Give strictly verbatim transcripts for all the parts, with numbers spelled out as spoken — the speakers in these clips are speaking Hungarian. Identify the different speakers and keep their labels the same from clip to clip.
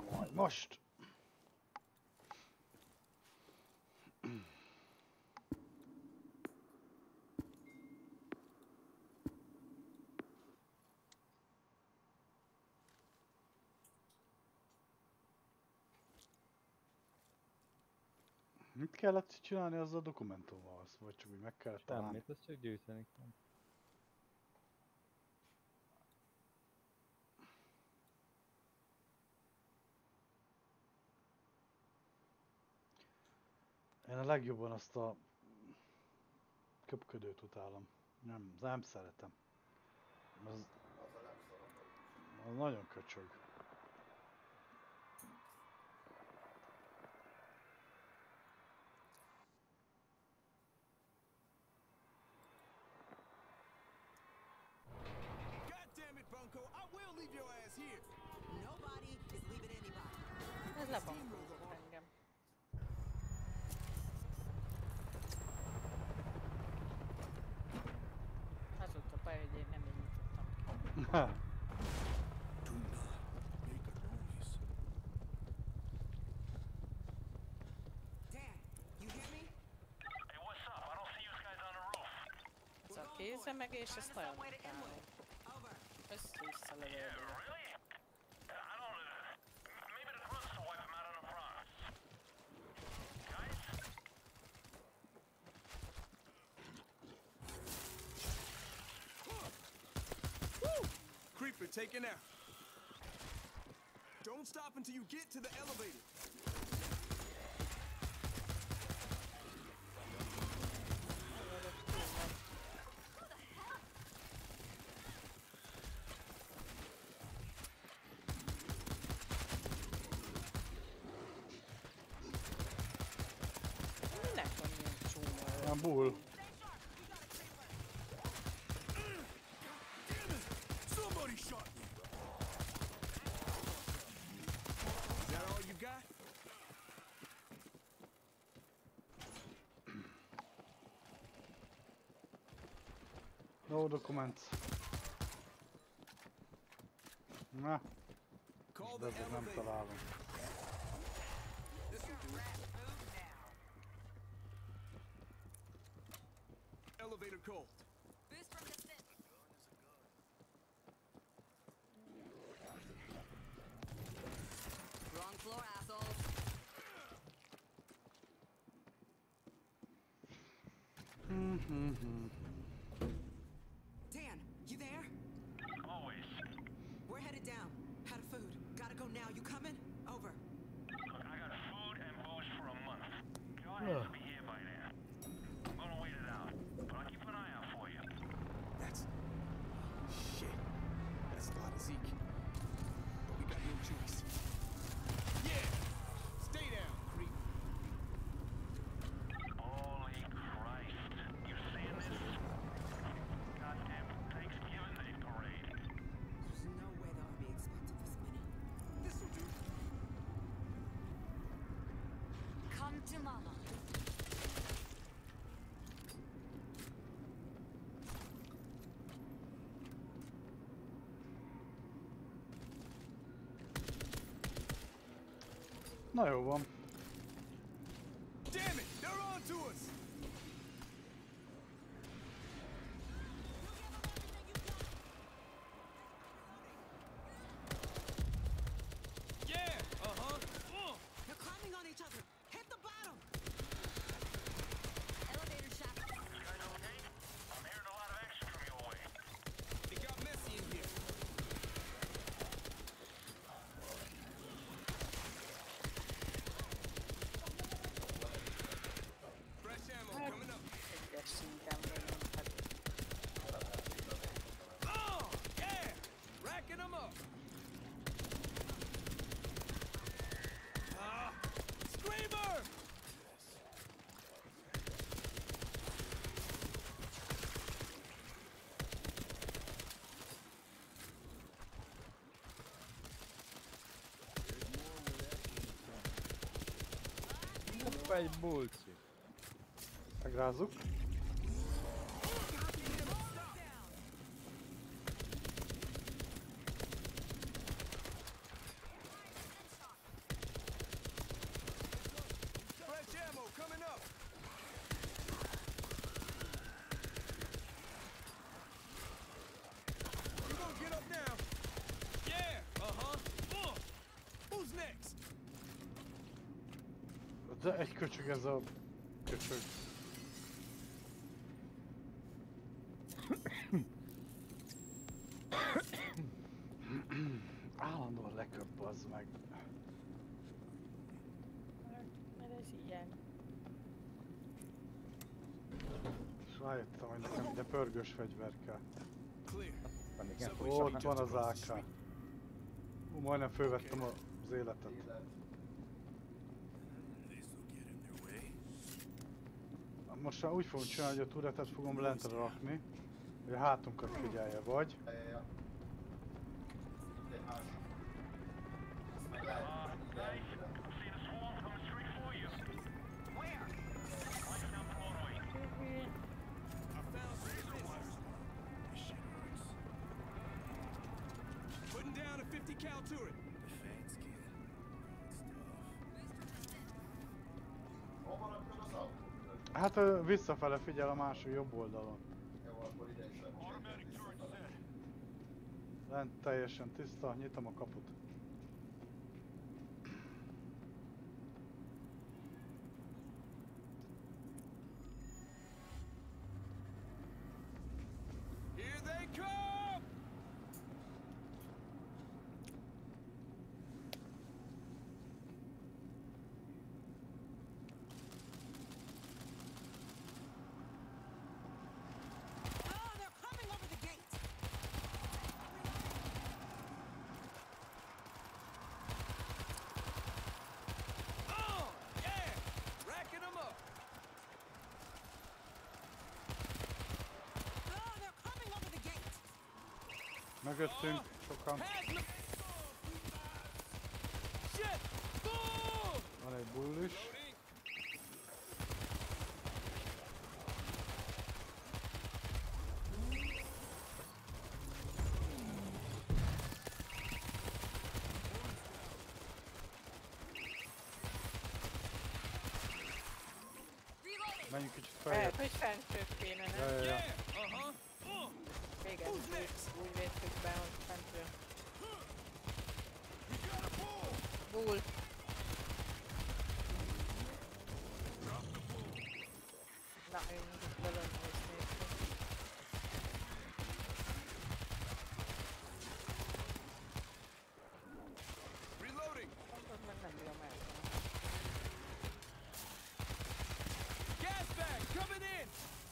Speaker 1: Majd most! Mit kellett csinálni azzal a dokumentummal? Azt vagy csak úgy meg kellett találni?
Speaker 2: Semmit, azt csak gyűjteni kell.
Speaker 1: Én a legjobban azt a köpködőt utálom. Nem, nem szeretem. Az, az nagyon köcsög.
Speaker 3: Ez lebankolzott engem. Azóta baj, hogy én nem így nyitottam ki. Ez a kézemegés, ezt nagyon utálom. Össze-vissza lövöldök.
Speaker 4: Creeper taken out. Don't stop until you get to the elevator.
Speaker 3: Minek van ilyen csúnya?
Speaker 1: Olyan bull.
Speaker 4: Somebody shot me. Is that all you got?
Speaker 1: No documents. Na,
Speaker 4: Call
Speaker 1: de
Speaker 4: the
Speaker 1: ezek nem
Speaker 4: elevator.
Speaker 1: találom.
Speaker 4: This'll do it. Elevator cold.
Speaker 5: Wrong floor, assholes.
Speaker 6: Dan, you there?
Speaker 7: Always.
Speaker 6: We're headed down. Out of food. Gotta go now. You coming? Over.
Speaker 7: Look, I got food and booze for a month. Your ass will be here by then. I'm gonna wait it out, but I'll keep an eye out for you.
Speaker 4: That's... Shit. That's a lot of Zeke. But we got no choice. Yeah! Stay down, creep.
Speaker 7: Holy Christ. You seeing this? Goddamn Thanksgiving Day parade.
Speaker 6: There's no way the army expected this many.
Speaker 4: This'll do.
Speaker 5: Come to mama.
Speaker 1: Na jó van.
Speaker 4: Damn it! They're on to us! Yeah! Uh-huh! Uh.
Speaker 6: They're climbing on each other. Hit the bottom.
Speaker 5: Elevator shaft.
Speaker 7: You guys okay? I'm hearing a lot of extra from your way.
Speaker 4: It got messy in here. Fresh ammo coming up.
Speaker 3: Egyes szinten vagyunk, hát
Speaker 4: Oh! Yeah! Racking them up! Ah! Screamer!
Speaker 2: Hoppá, egy bulci.
Speaker 1: Megrázzuk. De egy köcsög ez a köcsög. Állandóan leköp, bazd meg.
Speaker 3: Mert ez ilyen.
Speaker 1: És rájöttem, hogy nekem ide pörgős fegyver kell.
Speaker 4: Clear.
Speaker 2: Van igen.
Speaker 4: Subway
Speaker 1: Ott
Speaker 4: should be
Speaker 1: van
Speaker 4: just
Speaker 1: az
Speaker 4: across the
Speaker 1: á ká.
Speaker 4: street.
Speaker 1: Hú, majdnem fölvettem az életet.
Speaker 4: This'll get in their way.
Speaker 1: Most már úgy fogom csinálni, hogy a turetet fogom lentre rakni, hogy a hátunkat figyelje, vagy
Speaker 7: Uh, guys, I'm seeing a swarm coming straight for you. Where? Right down Broadway.
Speaker 4: I found some defenses. This shit hurts. Putting down a fifty cal turret. Defense kit. Good stuff.
Speaker 1: hát ö, visszafele figyel a másik jobb oldalon.
Speaker 7: Automatic turret set.
Speaker 1: Lent teljesen tiszta, nyitom a kaput.
Speaker 4: Here they come!
Speaker 6: Oh, they're coming over the gate.
Speaker 4: Oh, yeah! Racking them up.
Speaker 6: Oh, they're coming over the gate.
Speaker 1: Mögöttünk sokan.
Speaker 4: Hazmat! Shit! Boom!
Speaker 1: Van egy bull is.
Speaker 5: Reloading.
Speaker 1: Menjünk kicsit
Speaker 3: Lehet,
Speaker 1: feljebb.
Speaker 3: hogy fentőbb kéne,
Speaker 1: Ja,
Speaker 3: nem?
Speaker 1: ja, ja.
Speaker 4: Yeah! Uh-huh. Uh.
Speaker 3: Régen
Speaker 4: Who's
Speaker 3: úgy,
Speaker 4: next?
Speaker 3: úgy védtük be, hogy fentről.
Speaker 4: We got a bull!
Speaker 3: Bull.
Speaker 4: Drop the bull.
Speaker 3: Na, én most belőlem is néztem.
Speaker 4: Reloading.
Speaker 3: Mondod, meg nem bírom el.
Speaker 4: Gas bag coming in.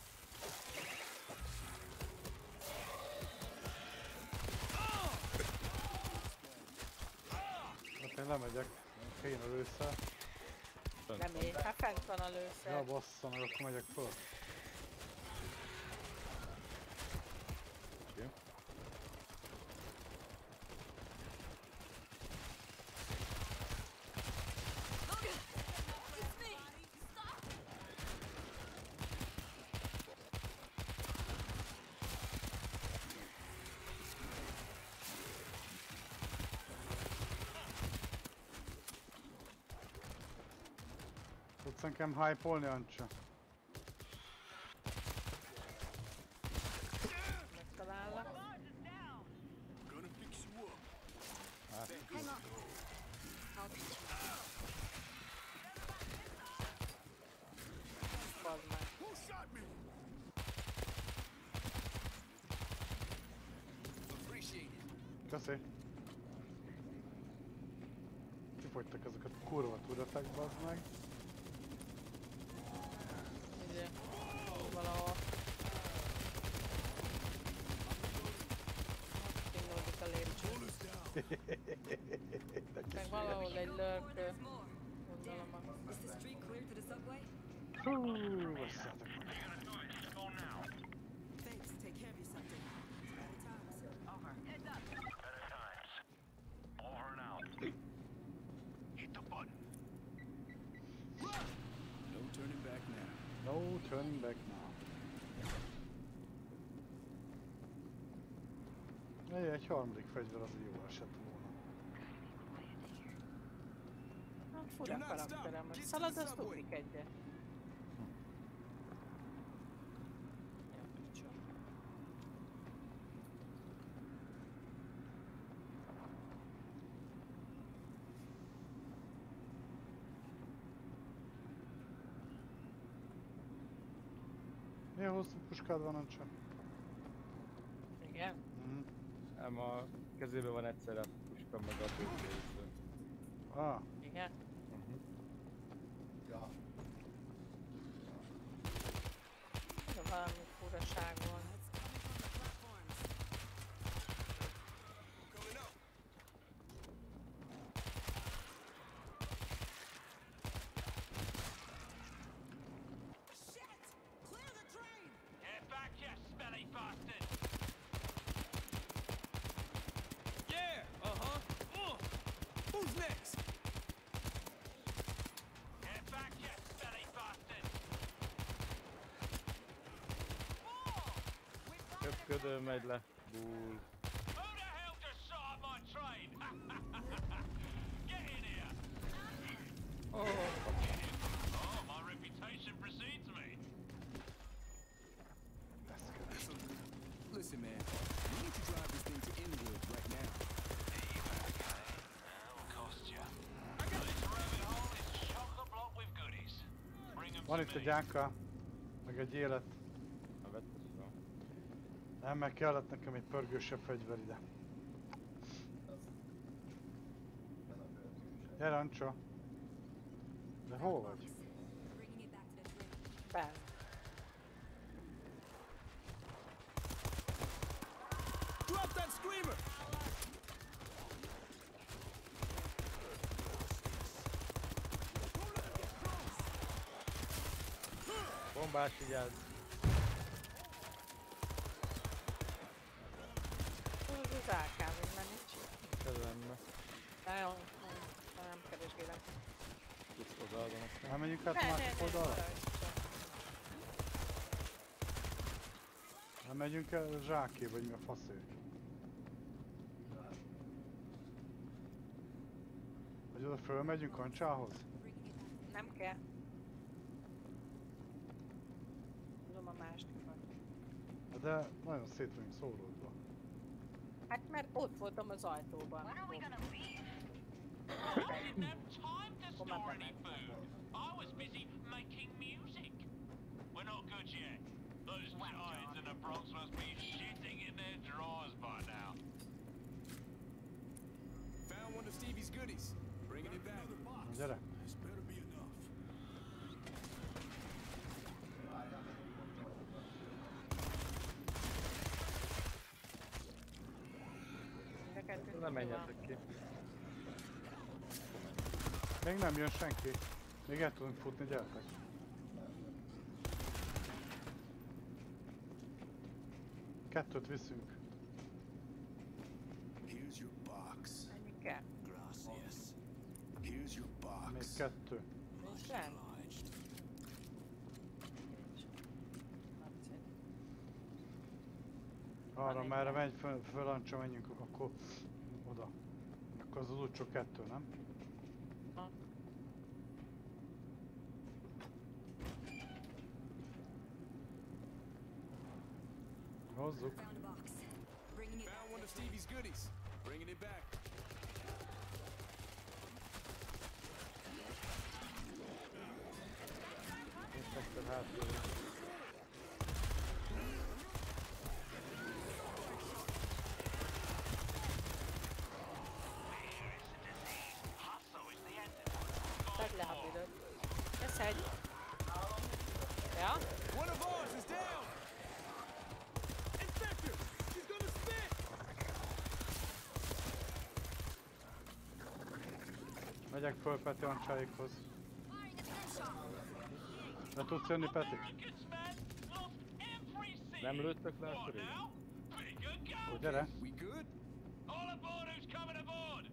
Speaker 1: Hát én lemegyek. Kéne lőszer.
Speaker 3: Nem én, hát fent van a lőszer.
Speaker 1: Ja, bassza meg, akkor megyek föl.
Speaker 2: Jó.
Speaker 5: It's me. Stop.
Speaker 1: Tudsz nekem hype-olni, Ancsa?
Speaker 3: Megtalállak.
Speaker 4: Gonna fix you up.
Speaker 5: Hang on. I'll
Speaker 3: Bazd meg.
Speaker 4: Who shot me? Appreciate it.
Speaker 1: Köszi. Kifogytak ezek a kurva turetek, bazd meg.
Speaker 3: Ugye, valahol. Induljuk a lépcső.
Speaker 4: Bull is down.
Speaker 3: Meg valahol egy lurkő.
Speaker 5: There's more.
Speaker 3: Gondolom a...
Speaker 5: Is the street clear to the subway?
Speaker 1: Hú, basszátok meg.
Speaker 7: You gotta do this. Go now.
Speaker 6: Thanks. Take care of yourself, Dave. Better times.
Speaker 5: Over. Heads up.
Speaker 7: Better times. Over and out.
Speaker 4: Hit the button. No turning back now.
Speaker 1: No turning back now. Egy, egy harmadik fegyver az jó esett volna.
Speaker 3: Hát fura karakterem, hogy szalad, azt ugrik egyet. Ja, picsa.
Speaker 1: Milyen hosszú puskád van, Ancsa?
Speaker 3: Igen?
Speaker 1: Mhm.
Speaker 2: Nem, a kezében van egyszerre a puska meg a bőkésző.
Speaker 1: Ah,
Speaker 3: Igen? De valami furaság van.
Speaker 4: Coming up.
Speaker 6: Shit! Clear the train!
Speaker 7: Get back, you smelly bastard!
Speaker 4: Yeah, uh-huh. Uh. Who's next?
Speaker 7: Get back, you smelly bastard!
Speaker 2: Köpködő megy le. Bull.
Speaker 7: Who the hell just shot at my train? Get in here!
Speaker 2: Oh.
Speaker 7: Oh, my reputation precedes me.
Speaker 4: Listen, listen, man. We need to drive this thing to Inwood right now.
Speaker 7: That'll cost you. This rabbit hole is chock-a-block with goodies. Bring 'em
Speaker 1: van
Speaker 7: to
Speaker 1: itt egy
Speaker 7: me.
Speaker 1: ánka, meg egy élet.
Speaker 2: Na vett ezt fel.
Speaker 1: Nem, meg kellett nekem egy pörgősebb fegyver ide. Gyere, Ancsa. De hol vagy?
Speaker 5: Bringing it back to the train.
Speaker 3: Ben.
Speaker 4: Drop that screamer!
Speaker 2: Bombás, vigyázz!
Speaker 3: Az az á ká, hogy már nincs.
Speaker 2: Ez lenne.
Speaker 3: Nagyon, nem keresgélem.
Speaker 2: Tudsz odaadom aztán.
Speaker 1: Nem menjünk át a
Speaker 3: Ne, ne,
Speaker 1: másik
Speaker 3: ne,
Speaker 1: oldalra?
Speaker 3: maradj csak.
Speaker 1: Nem megyünk el zsáké, vagy mi a faszért? Vagy oda fölmegyünk Ancsához?
Speaker 5: Bringing it back.
Speaker 3: Nem kell. Tudom a másikat.
Speaker 1: De nagyon szét vagyunk szóródva.
Speaker 3: Hát mert ott voltam az ajtóban.
Speaker 7: I didn't have time to
Speaker 3: Come on,
Speaker 7: store any
Speaker 3: man.
Speaker 7: food. I was busy making music. We're not good yet. Those giants in the Bronx must be shitting in their drawers by now.
Speaker 4: Found one of Stevie's goodies. Bringing it back.
Speaker 1: Na, gyere!
Speaker 4: This better be enough.
Speaker 3: Neked
Speaker 2: Nem menjetek ki.
Speaker 1: Még nem jön senki. Még el tudunk futni, gyertek. Kettőt viszünk.
Speaker 4: Here's your box.
Speaker 3: Ennyi kell.
Speaker 4: Gracias. Here's your
Speaker 1: Még
Speaker 4: box.
Speaker 1: kettő.
Speaker 3: Nincsen?
Speaker 4: Obliged.
Speaker 3: Nincs. Nagyszerű.
Speaker 1: Arra
Speaker 3: egy
Speaker 1: merre
Speaker 3: kell.
Speaker 1: megy föl, föl Ancsa, menjünk akkor oda. Akkor az az utcsó kettő, nem?
Speaker 3: Ha.
Speaker 1: Hozzuk.
Speaker 5: Found a box. Bringing it back
Speaker 4: Found
Speaker 5: to
Speaker 4: one
Speaker 5: the
Speaker 4: of
Speaker 5: train.
Speaker 4: Stevie's goodies. Bringing it back.
Speaker 2: Inspektor hátul.
Speaker 3: Tedd le, ha bírod. Teszed. Ja?
Speaker 4: One of ours is down! Inspector! He's gonna spit!
Speaker 1: Megyek föl Peti Ancsáékhoz.
Speaker 5: Firing at the gunshot.
Speaker 1: Le tudsz jönni, Peti?
Speaker 7: Americans, man, lost every scene.
Speaker 2: Nem lőttek le
Speaker 7: What
Speaker 2: akkor így?
Speaker 7: now? Bigger
Speaker 1: Ó,
Speaker 7: guns.
Speaker 1: gyere!
Speaker 4: We good?
Speaker 7: All aboard who's coming aboard.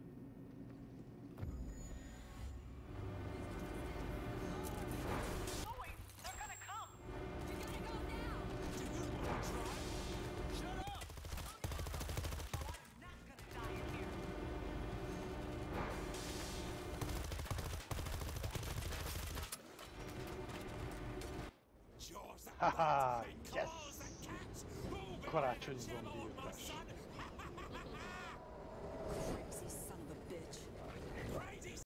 Speaker 7: Boys, they're gonna come.
Speaker 5: We gotta go now.
Speaker 4: Shut up!
Speaker 5: Not gonna die in here.
Speaker 4: Jaws,
Speaker 1: Haha!
Speaker 4: claws, and cats! Move it!
Speaker 1: Karácsonyi zombi írtás.